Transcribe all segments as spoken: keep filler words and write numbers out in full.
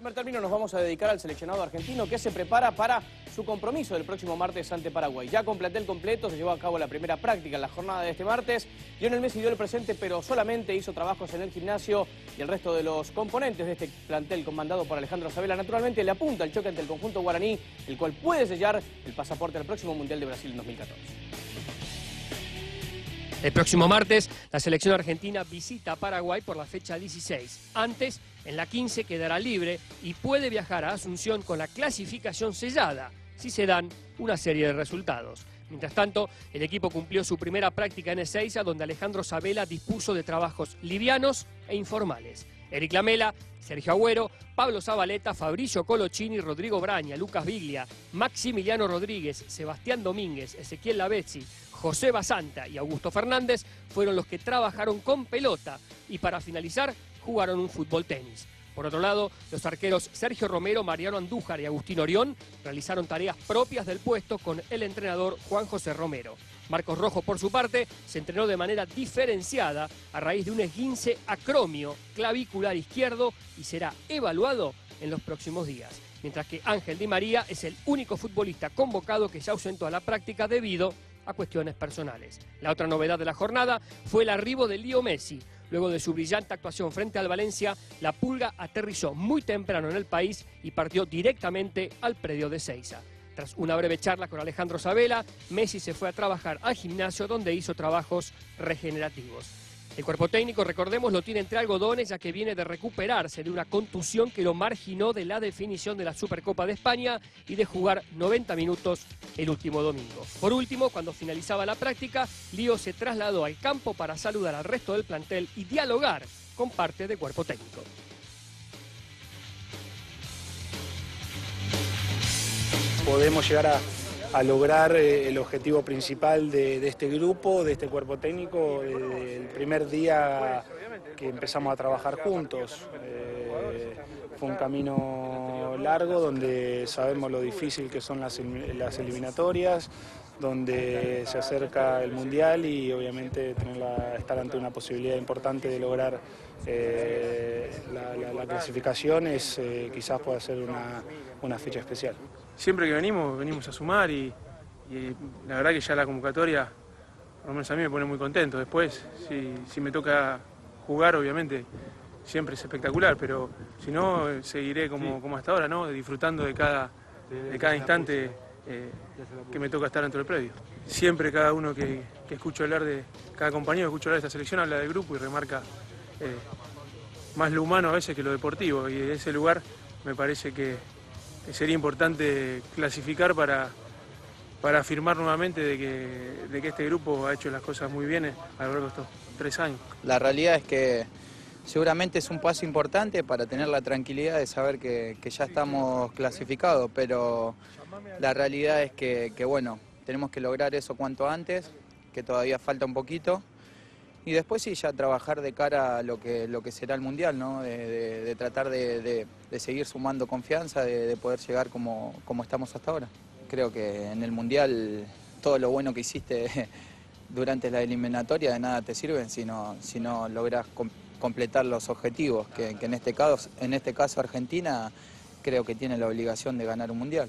En primer término nos vamos a dedicar al seleccionado argentino que se prepara para su compromiso del próximo martes ante Paraguay. Ya con plantel completo se llevó a cabo la primera práctica en la jornada de este martes. Lionel Messi dio el presente, pero solamente hizo trabajos en el gimnasio, y el resto de los componentes de este plantel comandado por Alejandro Sabela naturalmente le apunta al choque ante el conjunto guaraní, el cual puede sellar el pasaporte al próximo Mundial de Brasil en dos mil catorce. El próximo martes, la selección argentina visita a Paraguay por la fecha dieciséis. Antes, en la quince, quedará libre y puede viajar a Asunción con la clasificación sellada, si se dan una serie de resultados. Mientras tanto, el equipo cumplió su primera práctica en Ezeiza, donde Alejandro Sabela dispuso de trabajos livianos e informales. Eric Lamela, Sergio Agüero, Pablo Zabaleta, Fabricio Colochini, Rodrigo Braña, Lucas Biglia, Maximiliano Rodríguez, Sebastián Domínguez, Ezequiel Lavezzi, José Basanta y Augusto Fernández fueron los que trabajaron con pelota y para finalizar jugaron un fútbol tenis. Por otro lado, los arqueros Sergio Romero, Mariano Andújar y Agustín Orión realizaron tareas propias del puesto con el entrenador Juan José Romero. Marcos Rojo, por su parte, se entrenó de manera diferenciada a raíz de un esguince acromio clavicular izquierdo y será evaluado en los próximos días. Mientras que Ángel Di María es el único futbolista convocado que se ausentó a la práctica debido a cuestiones personales. La otra novedad de la jornada fue el arribo de Leo Messi. Luego de su brillante actuación frente al Valencia, la Pulga aterrizó muy temprano en el país y partió directamente al predio de Ezeiza. Tras una breve charla con Alejandro Sabela, Messi se fue a trabajar al gimnasio donde hizo trabajos regenerativos. El cuerpo técnico, recordemos, lo tiene entre algodones ya que viene de recuperarse de una contusión que lo marginó de la definición de la Supercopa de España y de jugar noventa minutos el último domingo. Por último, cuando finalizaba la práctica, Lío se trasladó al campo para saludar al resto del plantel y dialogar con parte del cuerpo técnico. Podemos llegar a, a lograr eh, el objetivo principal de, de este grupo, de este cuerpo técnico, eh, el primer día que empezamos a trabajar juntos. Eh, fue un camino largo donde sabemos lo difícil que son las, las eliminatorias, donde se acerca el Mundial y obviamente tener la, estar ante una posibilidad importante de lograr eh, la, la, la clasificación es, eh, quizás pueda ser una, una fecha especial. Siempre que venimos, venimos a sumar y, y la verdad que ya la convocatoria, por lo menos a mí me pone muy contento. Después, si, si me toca jugar, obviamente, siempre es espectacular, pero si no, seguiré como, como hasta ahora, ¿no? Disfrutando de cada, de cada instante eh, que me toca estar dentro del predio. Siempre cada uno que, que escucho hablar de, cada compañero que escucho hablar de esta selección habla del grupo y remarca eh, más lo humano a veces que lo deportivo, y en ese lugar me parece que sería importante clasificar para, para afirmar nuevamente de que, de que este grupo ha hecho las cosas muy bien a lo largo de estos tres años. La realidad es que seguramente es un paso importante para tener la tranquilidad de saber que, que ya estamos clasificados, pero la realidad es que, que bueno, tenemos que lograr eso cuanto antes, que todavía falta un poquito. Y después sí, ya trabajar de cara a lo que, lo que será el Mundial, ¿no? De, de, de tratar de, de, de seguir sumando confianza, de, de poder llegar como, como estamos hasta ahora. Creo que en el Mundial todo lo bueno que hiciste durante la eliminatoria de nada te sirve si no, si no logras com completar los objetivos, que, que en, este caso, en este caso Argentina creo que tiene la obligación de ganar un Mundial.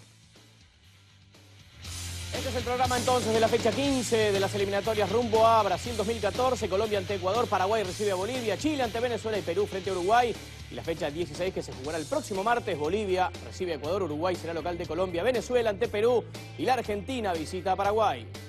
Este es el programa entonces de la fecha quince de las eliminatorias rumbo a Brasil dos mil catorce, Colombia ante Ecuador, Paraguay recibe a Bolivia, Chile ante Venezuela y Perú frente a Uruguay. Y la fecha dieciséis que se jugará el próximo martes, Bolivia recibe a Ecuador, Uruguay será local de Colombia, Venezuela ante Perú y la Argentina visita a Paraguay.